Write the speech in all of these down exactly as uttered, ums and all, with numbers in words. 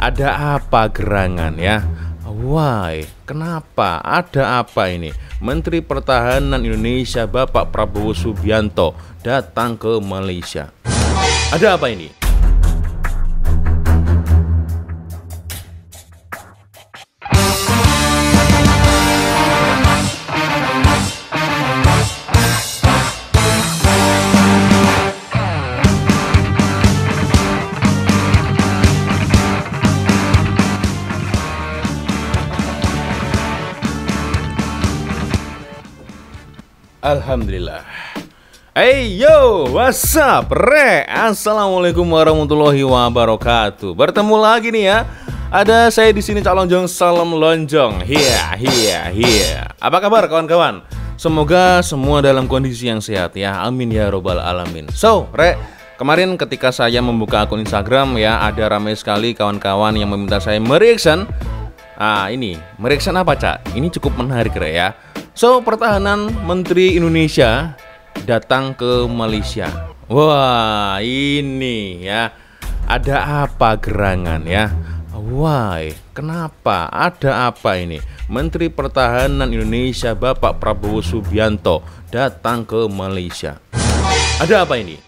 Ada apa gerangan ya? Why? Kenapa? Ada apa ini? Menteri Pertahanan Indonesia Bapak Prabowo Subianto datang ke Malaysia. Ada apa ini? Alhamdulillah. Hey yo, what's up, re? Assalamualaikum warahmatullahi wabarakatuh. Bertemu lagi nih ya. Ada saya di sini Cak Lonjong, salam lonjong. Hiya, hiya, hiya. Apa kabar kawan-kawan? Semoga semua dalam kondisi yang sehat ya. Amin ya robbal alamin. So, re, kemarin ketika saya membuka akun Instagram ya, ada ramai sekali kawan-kawan yang meminta saya mereaction. Ah, ini mereaction apa, Cak? Ini cukup menarik, re ya. So, Pertahanan Menteri Indonesia datang ke Malaysia. Wah, ini ya. Ada apa gerangan ya? Why? Kenapa? Ada apa ini? Menteri Pertahanan Indonesia Bapak Prabowo Subianto datang ke Malaysia. Ada apa ini?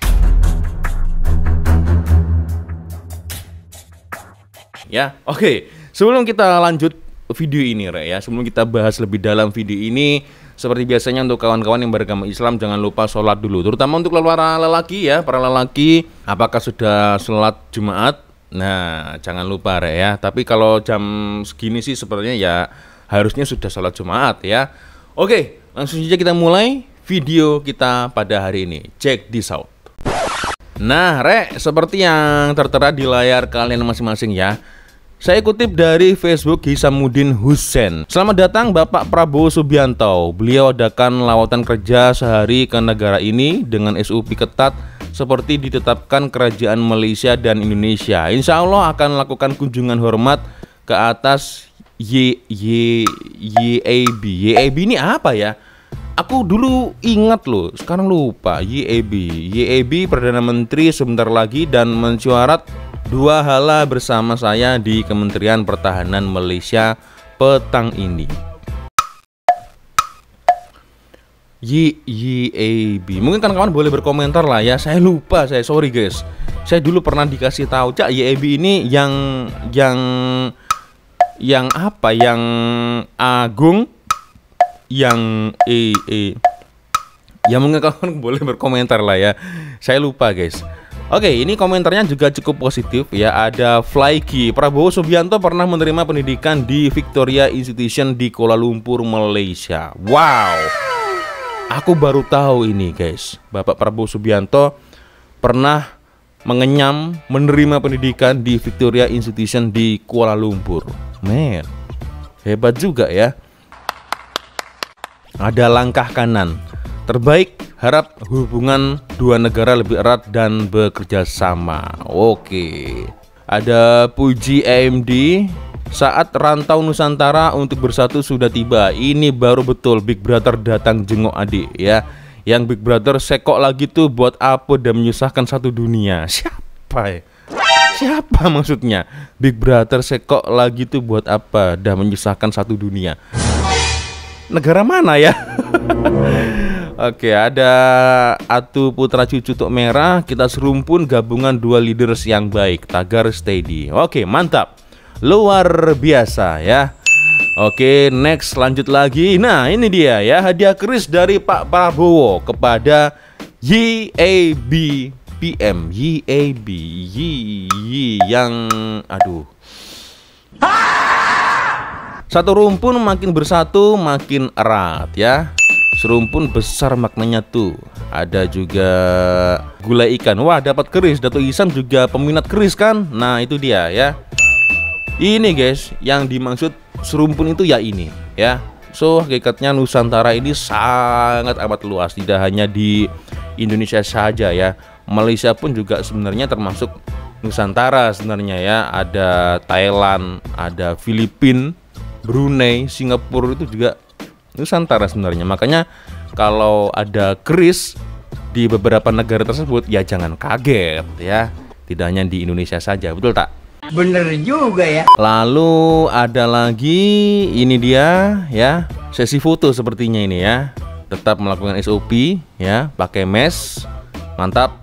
Ya, oke. Okay. Sebelum kita lanjut video ini, Re, ya, sebelum kita bahas lebih dalam video ini, seperti biasanya untuk kawan-kawan yang beragama Islam jangan lupa sholat dulu, terutama untuk para lelaki ya, para lelaki, apakah sudah sholat Jumat? Nah, jangan lupa, Re, ya. Tapi kalau jam segini sih sebenarnya ya harusnya sudah sholat Jumat ya. Oke, langsung saja kita mulai video kita pada hari ini. Check this out. Nah, Re, seperti yang tertera di layar kalian masing-masing ya, saya kutip dari Facebook Hisamuddin Hussein. Selamat datang Bapak Prabowo Subianto. Beliau adakan lawatan kerja sehari ke negara ini dengan S O P ketat seperti ditetapkan Kerajaan Malaysia dan Indonesia. Insya Allah akan lakukan kunjungan hormat ke atas Y Y Y A B. Y A B ini apa ya? Aku dulu ingat loh, sekarang lupa. Y A B. Y A B Perdana Menteri sebentar lagi dan mencuarat dua hala bersama saya di Kementerian Pertahanan Malaysia petang ini. Y Y A B. Mungkin kan kawan boleh berkomentar lah ya. Saya lupa, saya sorry guys. Saya dulu pernah dikasih tahu, Cak, Y A B ini yang yang yang apa? Yang agung, yang E E. Ya mungkin kawan boleh berkomentar lah ya. Saya lupa guys. Oke, ini komentarnya juga cukup positif ya. Ada Flyki, Prabowo Subianto pernah menerima pendidikan di Victoria Institution di Kuala Lumpur, Malaysia. Wow, aku baru tahu ini guys. Bapak Prabowo Subianto pernah mengenyam menerima pendidikan di Victoria Institution di Kuala Lumpur. Man, hebat juga ya. Ada langkah kanan terbaik, harap hubungan dua negara lebih erat dan bekerja sama. Oke. Ada Puji A M D, saat rantau Nusantara untuk bersatu sudah tiba. Ini baru betul Big Brother datang jenguk adik ya. Yang Big Brother sekok lagi tuh buat apa dan menyusahkan satu dunia. Siapa ya? Siapa maksudnya? Big Brother sekok lagi tuh buat apa dan menyusahkan satu dunia? Negara mana ya? Oke, ada Atu Putra Cucu Tuk Merah. Kita serumpun gabungan dua leaders yang baik. Tagar steady. Oke, mantap. Luar biasa ya. Oke, next lanjut lagi. Nah, ini dia ya, hadiah keris dari Pak Prabowo kepada Y A B P M. Y A B Y, y yang aduh. Satu rumpun makin bersatu makin erat ya. Serumpun besar maknanya tuh. Ada juga gulai ikan. Wah, dapat keris. Dato' Isam juga peminat keris kan. Nah, itu dia ya. Ini guys, yang dimaksud serumpun itu ya ini ya. So, hakikatnya Nusantara ini sangat amat luas. Tidak hanya di Indonesia saja ya. Malaysia pun juga sebenarnya termasuk Nusantara sebenarnya ya. Ada Thailand, ada Filipina, Brunei, Singapura itu juga Nusantara sebenarnya. Makanya kalau ada keris di beberapa negara tersebut ya jangan kaget ya. Tidak hanya di Indonesia saja, betul tak? Bener juga ya. Lalu ada lagi, ini dia ya, sesi foto sepertinya ini ya. Tetap melakukan S O P ya, pakai mesh. Mantap.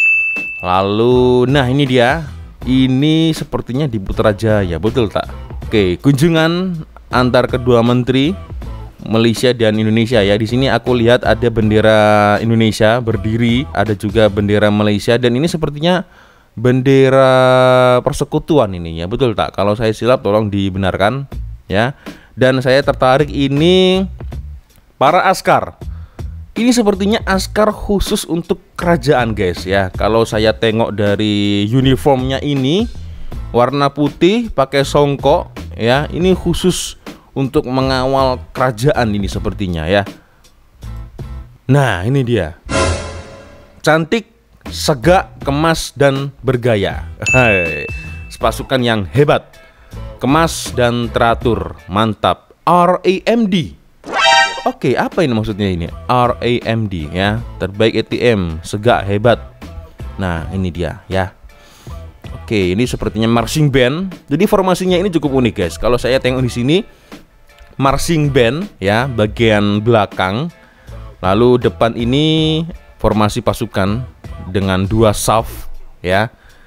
Lalu nah ini dia. Ini sepertinya di Putrajaya, betul tak? Oke, kunjungan antar kedua menteri Malaysia dan Indonesia ya. Di sini aku lihat ada bendera Indonesia berdiri, ada juga bendera Malaysia, dan ini sepertinya bendera persekutuan ini ya, betul tak? Kalau saya silap tolong dibenarkan ya. Dan saya tertarik ini para askar. Ini sepertinya askar khusus untuk kerajaan guys ya. Kalau saya tengok dari uniformnya ini warna putih pakai songkok ya, ini khusus untuk mengawal kerajaan ini sepertinya ya. Nah ini dia, cantik, segak, kemas, dan bergaya. Hai, pasukan yang hebat, kemas dan teratur, mantap. R A M D. Oke, apa ini maksudnya ini? R A M D ya, terbaik A T M, segak, hebat. Nah ini dia ya. Oke, ini sepertinya marching band. Jadi formasinya ini cukup unik guys. Kalau saya tengok di sini, marching band ya, bagian belakang. Lalu depan ini formasi pasukan dengan dua saf ya.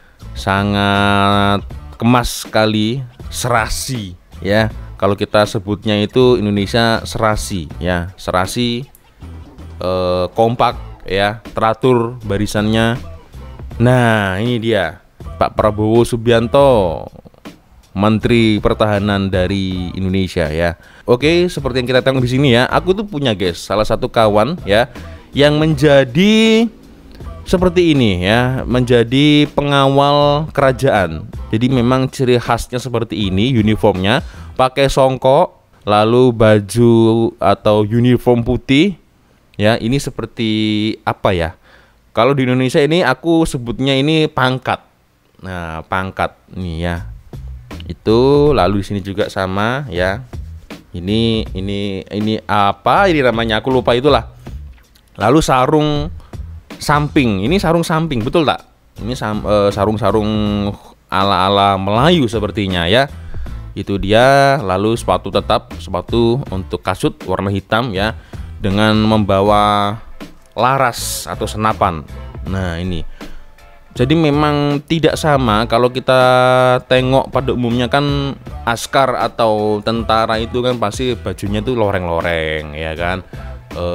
Sangat kemas sekali, serasi ya. Kalau kita sebutnya itu Indonesia serasi ya, serasi eh, kompak ya, teratur barisannya. Nah ini dia Pak Prabowo Subianto, Menteri Pertahanan dari Indonesia ya. Oke, seperti yang kita tengok di sini ya. Aku tuh punya guys, salah satu kawan ya yang menjadi seperti ini ya, menjadi pengawal kerajaan. Jadi memang ciri khasnya seperti ini, uniformnya pakai songkok, lalu baju atau uniform putih ya. Ini seperti apa ya? Kalau di Indonesia ini aku sebutnya ini pangkat. Nah, pangkat nih ya. Itu lalu di sini juga sama ya. Ini ini ini apa ini namanya? Aku lupa itulah. Lalu sarung samping. Ini sarung samping, betul tak? Ini sarung-sarung ala-ala Melayu sepertinya ya. Itu dia. Lalu sepatu tetap, sepatu untuk kasut warna hitam ya, dengan membawa laras atau senapan. Nah ini, jadi memang tidak sama. Kalau kita tengok pada umumnya kan askar atau tentara itu kan pasti bajunya tuh loreng-loreng ya kan, e,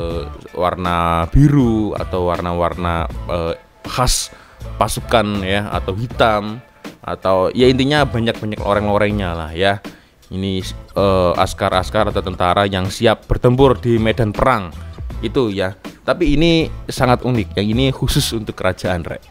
warna biru atau warna-warna e, khas pasukan ya, atau hitam, atau ya intinya banyak-banyak loreng-lorengnya lah ya. Ini askar-askar atau tentara yang siap bertempur di medan perang itu ya. Tapi ini sangat unik, yang ini khusus untuk kerajaan Rek.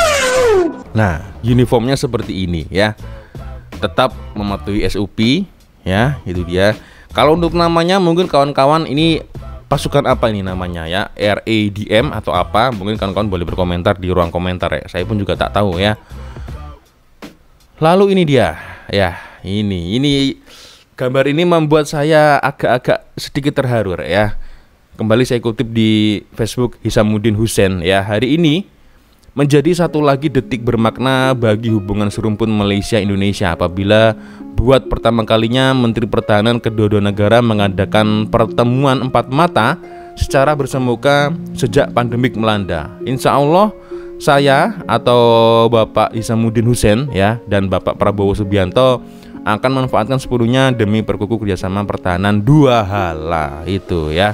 Nah uniformnya seperti ini ya, tetap mematuhi S O P ya. Itu dia. Kalau untuk namanya mungkin kawan-kawan ini pasukan apa ini namanya ya, R A D M atau apa, mungkin kawan-kawan boleh berkomentar di ruang komentar ya. Saya pun juga tak tahu ya. Lalu ini dia ya, ini ini gambar ini membuat saya agak-agak sedikit terharu ya. Kembali saya kutip di Facebook Hisamuddin Hussein ya. Hari ini menjadi satu lagi detik bermakna bagi hubungan serumpun Malaysia Indonesia apabila buat pertama kalinya Menteri Pertahanan kedua-dua negara mengadakan pertemuan empat mata secara bersemuka sejak pandemik melanda. Insya Allah saya atau Bapak Hisamuddin Hussein ya dan Bapak Prabowo Subianto akan memanfaatkan sepenuhnya demi perkukuh kerjasama pertahanan dua hala itu ya.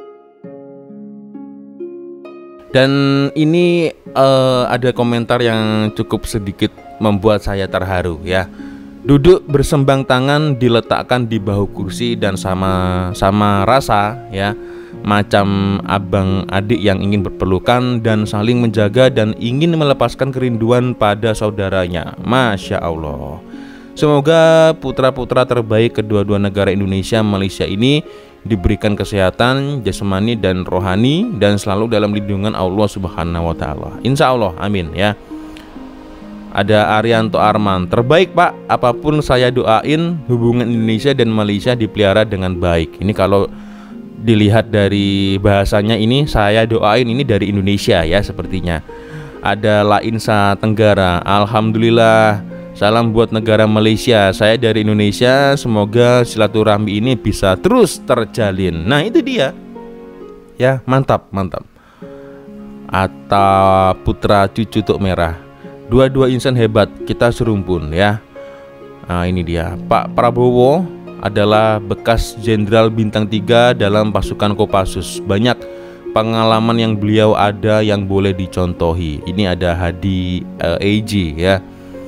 Dan ini uh, ada komentar yang cukup sedikit membuat saya terharu ya. Duduk bersembang tangan diletakkan di bahu kursi dan sama-sama rasa ya, macam abang adik yang ingin berpelukan dan saling menjaga dan ingin melepaskan kerinduan pada saudaranya. Masya Allah. Semoga putra-putra terbaik kedua-dua negara Indonesia Malaysia ini diberikan kesehatan jasmani dan rohani dan selalu dalam lindungan Allah Subhanahu wa taala. Insya Allah, amin ya. Ada Arianto Arman, terbaik Pak, apapun saya doain hubungan Indonesia dan Malaysia dipelihara dengan baik. Ini kalau dilihat dari bahasanya ini saya doain ini dari Indonesia ya sepertinya. Ada Lainsa Tenggara, alhamdulillah Salam buat negara Malaysia. Saya dari Indonesia. Semoga silaturahmi ini bisa terus terjalin. Nah, itu dia. Ya, mantap, mantap. Atta Putra Cucu Tuk Merah. Dua-dua insan hebat, kita serumpun ya. Nah, ini dia. Pak Prabowo adalah bekas jenderal bintang tiga dalam pasukan Kopassus. Banyak pengalaman yang beliau ada yang boleh dicontohi. Ini ada Hadi uh, A G ya.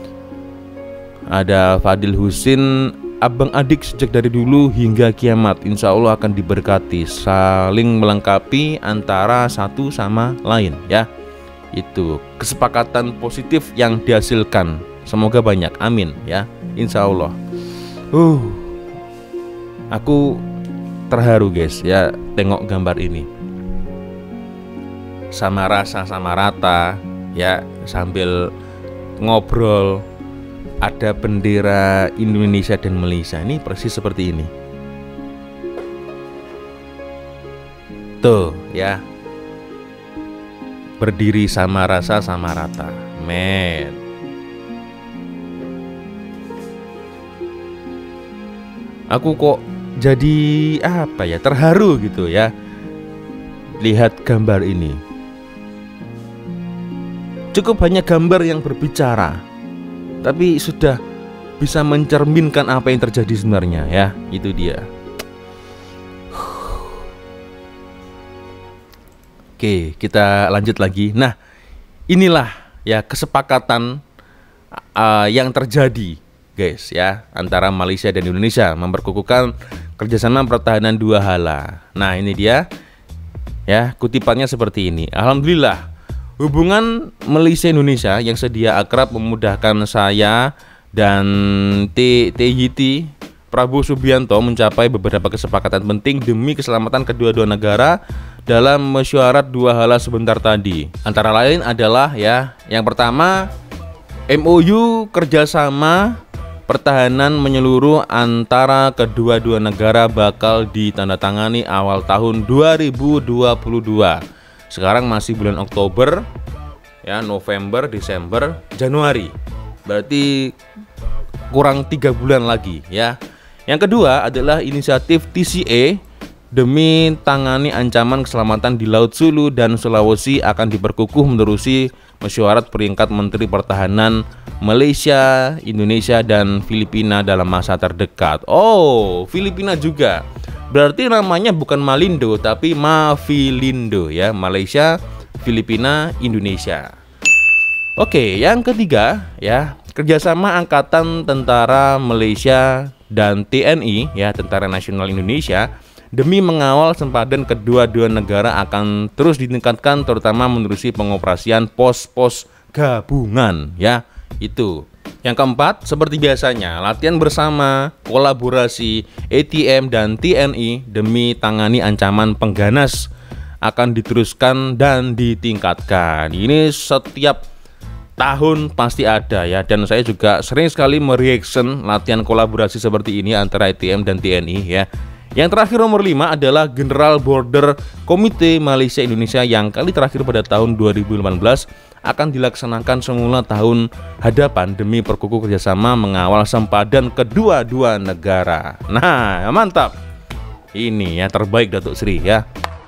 Ada Fadil Husin, abang adik sejak dari dulu hingga kiamat. Insya Allah akan diberkati, saling melengkapi antara satu sama lain ya. Itu kesepakatan positif yang dihasilkan. Semoga banyak, amin ya. Insya Allah. Uh, aku terharu guys ya tengok gambar ini. Sama rasa sama rata ya, sambil ngobrol. Ada bendera Indonesia dan Malaysia. Ini persis seperti ini. Tuh ya, berdiri sama rasa sama rata. Men, aku kok jadi apa ya, terharu gitu ya lihat gambar ini. Cukup hanya gambar yang berbicara, tapi sudah bisa mencerminkan apa yang terjadi sebenarnya ya. Itu dia. Oke, kita lanjut lagi. Nah, inilah ya kesepakatan uh, yang terjadi guys ya antara Malaysia dan Indonesia, memperkukuhkan kerjasama pertahanan dua hala. Nah, ini dia ya, kutipannya seperti ini. Alhamdulillah, hubungan Malaysia-Indonesia yang sedia akrab memudahkan saya dan T Y T Prabowo Subianto mencapai beberapa kesepakatan penting demi keselamatan kedua-dua negara dalam mesyuarat dua hala sebentar tadi. Antara lain adalah ya, yang pertama M O U kerjasama pertahanan menyeluruh antara kedua-dua negara bakal ditandatangani awal tahun dua ribu dua puluh dua. Sekarang masih bulan Oktober ya, November, Desember, Januari. Berarti kurang tiga bulan lagi ya. Yang kedua adalah inisiatif T C A demi tangani ancaman keselamatan di Laut Sulu dan Sulawesi akan diperkukuh menerusi mesyuarat peringkat Menteri Pertahanan Malaysia, Indonesia, dan Filipina dalam masa terdekat. Oh, Filipina juga. Berarti namanya bukan Malindo tapi Mafilindo ya, Malaysia, Filipina, Indonesia. Oke, yang ketiga ya, kerjasama Angkatan Tentara Malaysia dan T N I ya, Tentara Nasional Indonesia, demi mengawal sempadan kedua-dua negara akan terus ditingkatkan, terutama menerusi pengoperasian pos-pos gabungan ya. Itu. Yang keempat, seperti biasanya, latihan bersama, kolaborasi A T M dan T N I demi tangani ancaman pengganas akan diteruskan dan ditingkatkan. Ini setiap tahun pasti ada ya, dan saya juga sering sekali mereaction latihan kolaborasi seperti ini antara A T M dan T N I ya. Yang terakhir nomor lima adalah General Border Komite Malaysia Indonesia yang kali terakhir pada tahun dua ribu delapan belas akan dilaksanakan semula tahun hadapan demi perkukuh kerjasama mengawal sempadan kedua-dua negara. Nah, mantap. Ini ya terbaik Datuk Sri ya.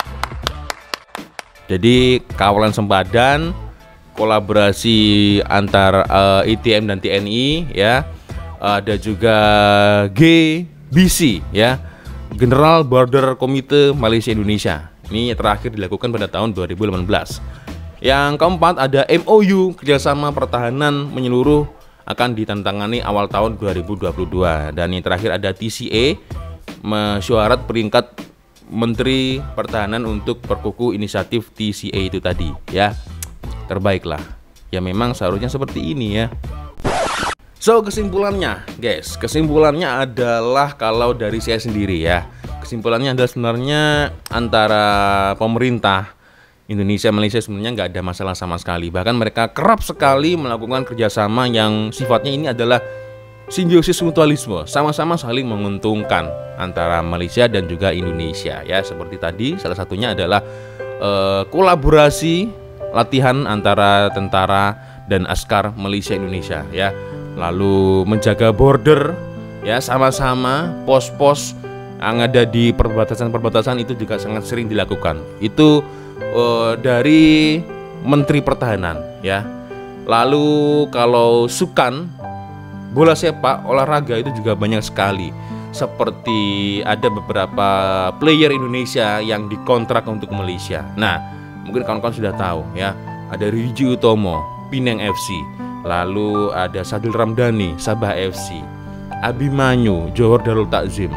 Jadi kawalan sempadan, kolaborasi antar uh, A T M dan T N I ya. Ada juga G B C ya, General Border Komite Malaysia Indonesia. Ini terakhir dilakukan pada tahun dua ribu delapan belas. Yang keempat ada M O U kerjasama pertahanan menyeluruh akan ditandatangani awal tahun dua ribu dua puluh dua. Dan yang terakhir ada T C A, mesyuarat peringkat Menteri Pertahanan untuk perkukuh inisiatif T C A itu tadi ya. Terbaiklah ya, memang seharusnya seperti ini ya. So, kesimpulannya guys, kesimpulannya adalah kalau dari saya sendiri ya, kesimpulannya adalah sebenarnya antara pemerintah Indonesia Malaysia sebenarnya nggak ada masalah sama sekali. Bahkan mereka kerap sekali melakukan kerjasama yang sifatnya ini adalah simbiosis mutualisme, sama-sama saling menguntungkan antara Malaysia dan juga Indonesia ya. Seperti tadi salah satunya adalah eh, kolaborasi latihan antara tentara dan askar Malaysia Indonesia ya. lalu menjaga border, ya sama-sama pos-pos yang ada di perbatasan-perbatasan itu juga sangat sering dilakukan. Itu uh, dari Menteri Pertahanan, ya. Lalu kalau sukan bola sepak olahraga itu juga banyak sekali. Seperti ada beberapa player Indonesia yang dikontrak untuk Malaysia. Nah, mungkin kawan-kawan sudah tahu ya. Ada Ryuji Utomo, Pinang F C. Lalu ada Sadil Ramdhani, Sabah F C. Abimanyu, Johor Darul Takzim.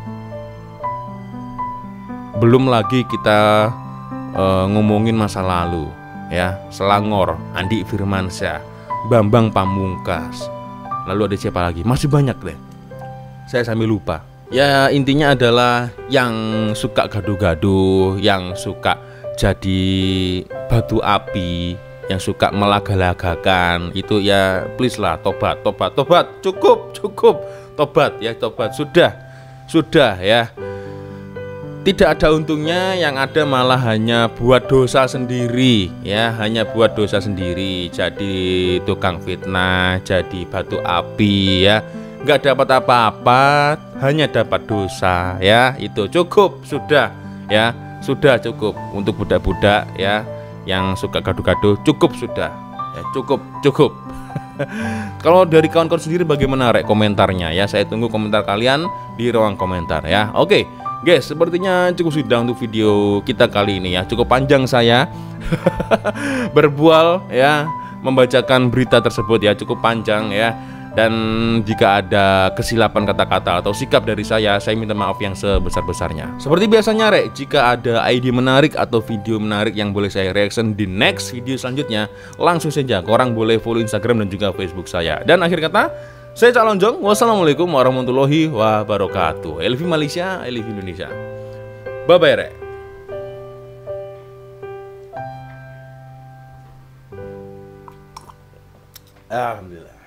Belum lagi kita uh, ngomongin masa lalu ya. Selangor, Andi Firmansyah, Bambang Pamungkas. Lalu ada siapa lagi? Masih banyak deh. Saya sambil lupa. Ya intinya adalah yang suka gaduh-gaduh, yang suka jadi batu api, yang suka melaga-lagakan, itu ya please lah, tobat, tobat, tobat, cukup, cukup, tobat ya, tobat, sudah, sudah ya. Tidak ada untungnya, yang ada malah hanya buat dosa sendiri ya, hanya buat dosa sendiri, jadi tukang fitnah, jadi batu api ya. Nggak dapat apa-apa, hanya dapat dosa ya. Itu cukup, sudah ya, sudah cukup untuk budak-budak ya yang suka gaduh-gaduh, cukup sudah ya, cukup, cukup. Kalau dari kawan-kawan sendiri bagaimana rek komentarnya ya? Saya tunggu komentar kalian di ruang komentar ya. Oke guys, sepertinya cukup sudah untuk video kita kali ini ya. Cukup panjang saya berbual ya, membacakan berita tersebut ya, cukup panjang ya. Dan jika ada kesilapan kata-kata atau sikap dari saya, saya minta maaf yang sebesar-besarnya. Seperti biasanya rek, jika ada ide menarik atau video menarik yang boleh saya reaction di next video selanjutnya, langsung saja korang boleh follow Instagram dan juga Facebook saya. Dan akhir kata, saya Cak Lonjong. Wassalamualaikum warahmatullahi wabarakatuh. I love you Malaysia, I love you Indonesia. Bye bye rek. Alhamdulillah.